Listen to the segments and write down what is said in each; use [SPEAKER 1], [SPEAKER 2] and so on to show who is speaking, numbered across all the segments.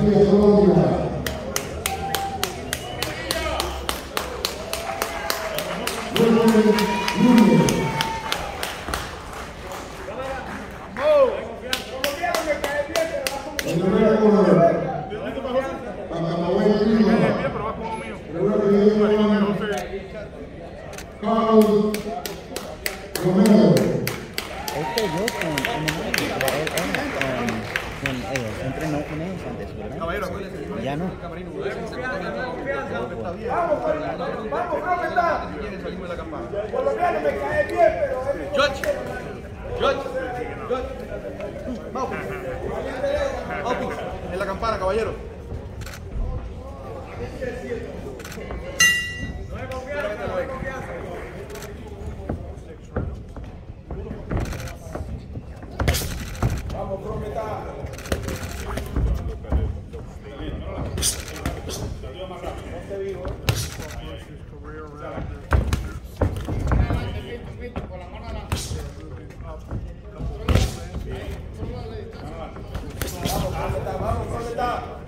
[SPEAKER 1] García Colombia. Carlos Romero.
[SPEAKER 2] Entrenó con ellos antes, ¿verdad? Ya no.
[SPEAKER 3] George. Vamos. En la campana, caballero. Vamos, prometa. Vamos, prometa.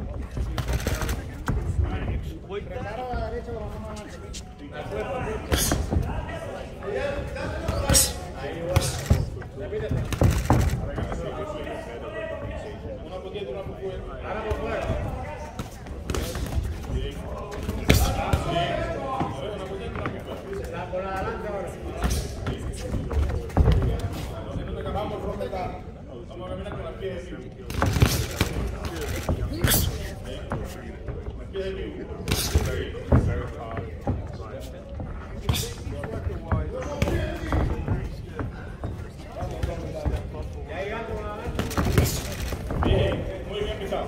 [SPEAKER 4] Preparo a la derecha con la mano adelante. Repítete. Una poquito, una poquito. Ahora por fuera. Por adelante ahora.
[SPEAKER 3] Vamos, prometa. Vamos a caminar con las pies. Muy bien pisado.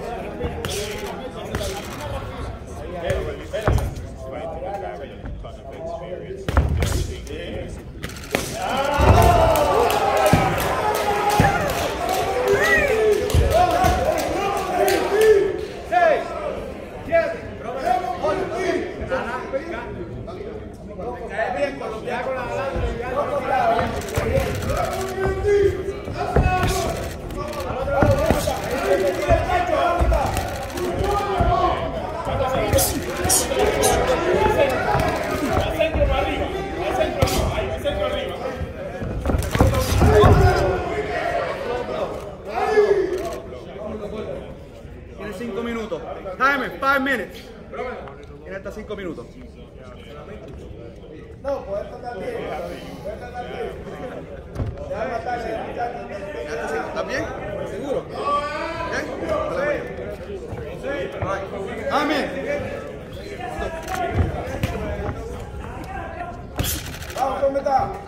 [SPEAKER 5] Tienes 5 minutos. Timer, 5 minutes. Tienes hasta 5 minutos.
[SPEAKER 3] No, puedes tratar bien. Puedes tratar bien. Déjame matarle.
[SPEAKER 5] ¿Estás bien? ¿Seguro? ¿Bien? Amén.
[SPEAKER 3] Vamos, ¿cómo está?